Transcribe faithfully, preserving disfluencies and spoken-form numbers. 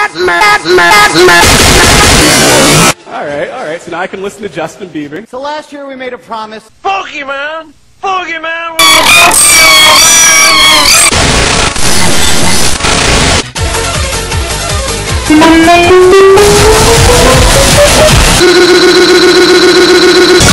Alright, alright, so now I can listen to Justin Bieber. So last year we made a promise. Pokemon! Pokemon! Pokemon!